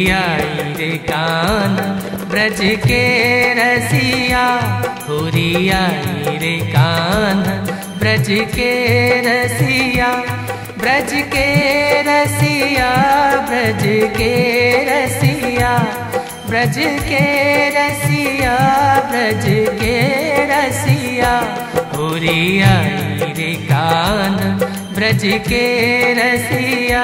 आई रे कान्हा ब्रज के रसिया, होरी आई रे कान्हा ब्रज के रसिया, ब्रज के रसिया, ब्रज के रसिया, ब्रज के रसिया, ब्रज के रसिया, होरी आई रे कान्हा ब्रज के रसिया।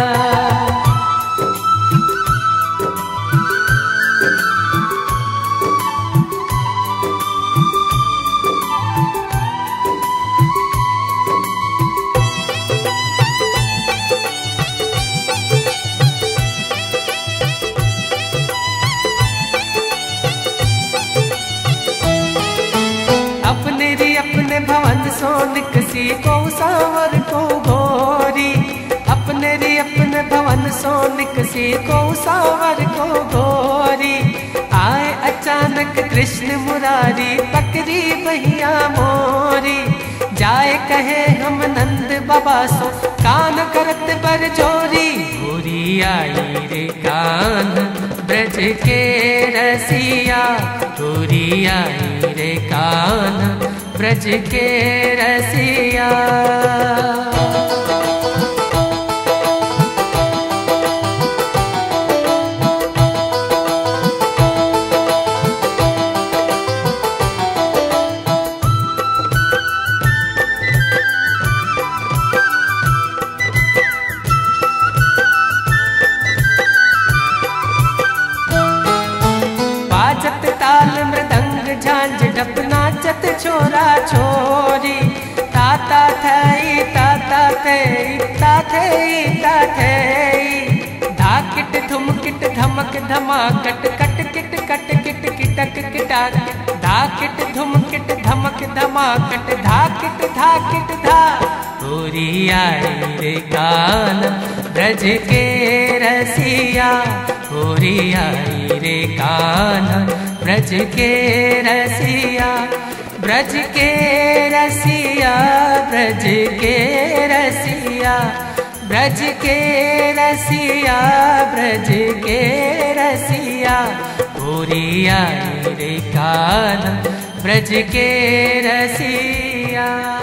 अपने भवन सो निकसी को सावर को गोरी, अपने रे अपने भवन सो निकसी को सावर को गोरी, आए अचानक कृष्ण मुरारी पकड़ी बहिया मोरी, जाए कहे हम नंद बाबा सो कान करत बर जोरी, होरी आई रे कान्हा ब्रज के रसिया, होरी आई रे कान्हा ब्रज के रसिया। बाजत ताल मृदंग झांझ डप नाचत छोरा छोरी, ताता थई ताता थई ताथे ताथे, धाकिट धुमकिट धमक धमाकट कट किट कट किट किटक किटाक, धाकिट धुमकिट धमक धमाकट धाकिट धाकिट धा, होरी आई रे कान्हा ब्रज के रसिया, होरी आई रे कान्हा ब्रज के रसिया, ब्रज के रसिया, ब्रज के रसिया, ब्रज के रसिया, ब्रज के रसिया, होरी आई रे कान्हा ब्रज के रसिया।